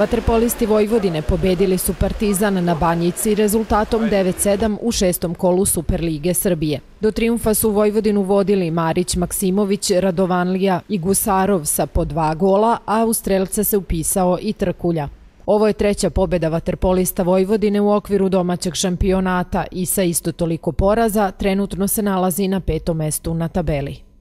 Vaterpolisti Vojvodine pobedili su Partizan na Banjici rezultatom 9-7 u 6. kolu Superlige Srbije. Do trijumfa su Vojvodinu vodili Marić, Maksimović, Radovanlija i Gusarov sa po 2 gola, a u strelca se upisao i Trkulja. Ovo je treća pobjeda vaterpolista Vojvodine u okviru domaćeg šampionata i sa isto toliko poraza trenutno se nalazi na 5. mestu na tabeli.